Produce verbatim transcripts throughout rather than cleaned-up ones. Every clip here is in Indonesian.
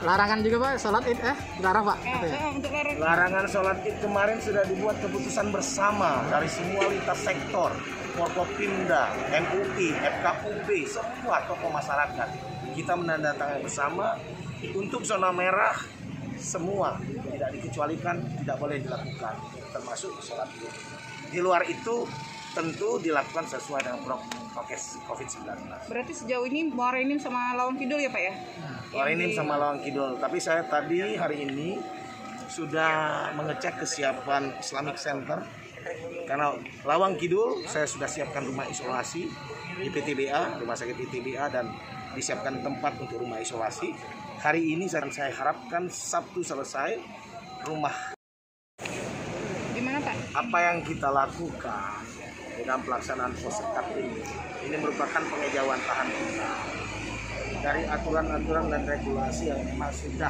Larangan juga Pak, sholat id eh dilarang Pak. Eh, eh, untuk larang. Larangan sholat id kemarin sudah dibuat keputusan bersama dari semua lintas sektor, Forkopimda, M U I, F K U B, semua tokoh masyarakat. Kita menandatangani bersama untuk zona merah semua tidak dikecualikan, tidak boleh dilakukan, termasuk sholat id. Di luar itu tentu dilakukan sesuai dengan prokes covid sembilan belas. Berarti sejauh ini Muarainim sama Lawang Kidul ya Pak ya? Muarainim sama Lawang Kidul. Tapi saya tadi hari ini sudah mengecek kesiapan Islamic Center. Karena Lawang Kidul saya sudah siapkan rumah isolasi di P T B A, rumah sakit P T B A, dan disiapkan tempat untuk rumah isolasi. Hari ini saya harapkan Sabtu selesai rumah. Gimana Pak? Apa yang kita lakukan dalam pelaksanaan Possekat ini, ini merupakan pengejauhan tahan kita dari aturan-aturan dan regulasi yang memang sudah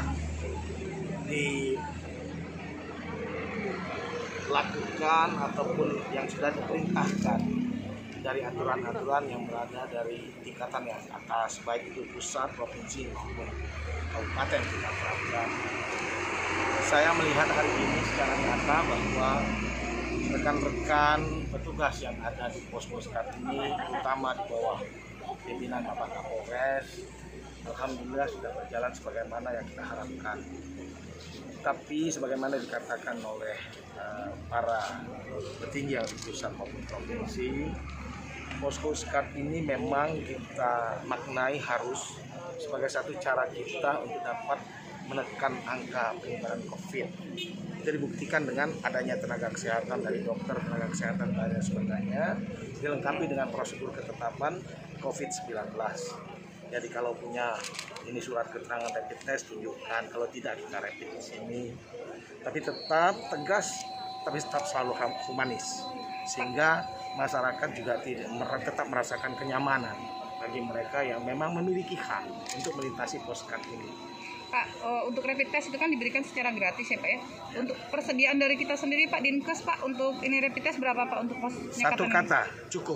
dilakukan ataupun yang sudah diperintahkan dari aturan-aturan yang berada dari tingkatan yang atas, baik itu pusat, provinsi maupun kabupaten kita terapkan. Saya melihat hari ini secara nyata bahwa rekan-rekan petugas yang ada di pos-poskat ini, terutama di bawah pimpinan Bapak Kapolres, alhamdulillah sudah berjalan sebagaimana yang kita harapkan. Tapi sebagaimana dikatakan oleh uh, para petinggi yang di pusat maupun provinsi, pos-poskat ini memang kita maknai harus sebagai satu cara kita untuk dapat menekan angka penyebaran COVID. Itu dibuktikan dengan adanya tenaga kesehatan dari dokter, tenaga kesehatan dan sebagainya, dilengkapi dengan prosedur ketetapan covid sembilan belas. Jadi kalau punya ini surat keterangan rapid test, tunjukkan. Kalau tidak, kita rapid di sini. Tapi tetap tegas, tapi tetap selalu humanis, sehingga masyarakat juga tidak tetap merasakan kenyamanan bagi mereka yang memang memiliki hak untuk melintasi poskat ini. Pak, uh, untuk rapid test itu kan diberikan secara gratis ya Pak ya. Untuk persediaan dari kita sendiri Pak Dinkes Pak, untuk ini rapid test berapa Pak untuk pos Satu kata, cukup.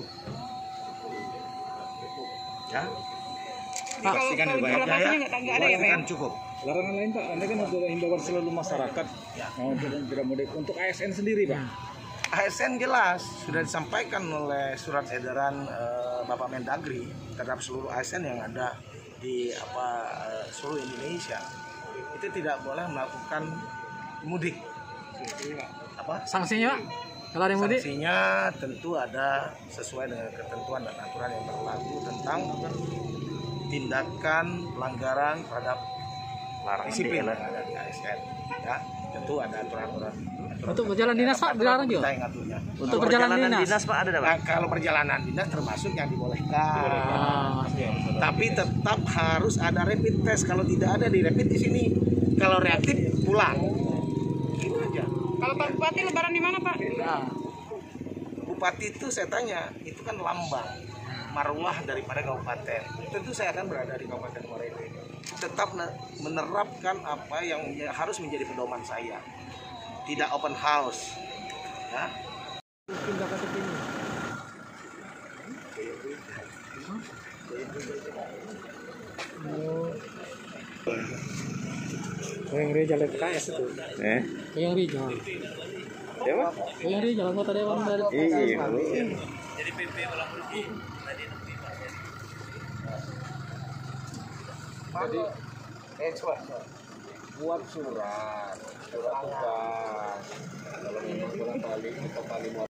Ya. Jadi kalau kalau jumlah pasiennya nggak nggak ada ya Pak ya? Cukup. Larangan lain Pak, Anda kan sudah himbauan seluruh masyarakat Ya. mau tidak mudik. Untuk A S N sendiri Pak? A S N jelas sudah disampaikan oleh surat edaran uh, Bapak Mendagri terhadap seluruh A S N yang ada di apa uh, seluruh Indonesia, itu tidak boleh melakukan mudik. Apa? Sanksinya Pak? Kalau ada yang mudik? Sanksinya tentu ada sesuai dengan ketentuan dan aturan yang berlaku tentang tindakan pelanggaran terhadap disiplin yang ada di A S N. Ya, tentu ada aturan-aturan. Untuk perjalanan dinas Pak dilarang juga? Untuk perjalanan dinas Pak ada Pak? Nah, kalau perjalanan dinas termasuk yang dibolehkan. Ah, Tapi tetap harus ada rapid test. Kalau tidak ada di rapid di sini. Kalau reaktif pulang. Gitu aja. Kalau Pak Bupati lebaran di mana Pak? ya. Bupati itu saya tanya, itu kan lambang marwah daripada kabupaten. Tentu saya akan berada di Kabupaten Muarainim. Tetap menerapkan apa yang harus menjadi pedoman saya. Tidak open house, ya. Pindah ke sini. Oh, yang Rijal P K S itu. Eh? Yang Rijal. Siapa? Yang Rijal anggota dewan dari P K S. Iya. Jadi P P ulang lagi. Jadi, eh coba buat surat, surat tugas. Kalau memang kurang kali, atau kali mau.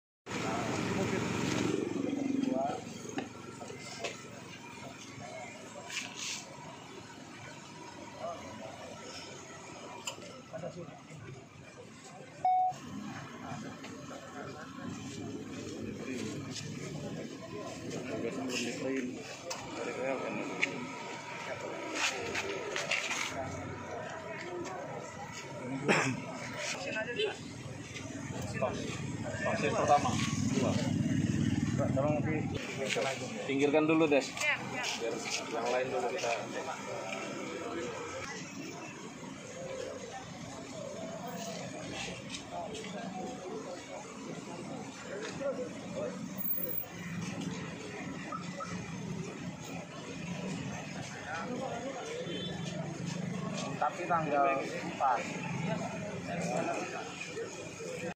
Pasien pertama, dua. Tolong nanti pinggirkan dulu Des. Biar yang lain dulu kita. Mantap. Tapi tanggal empat.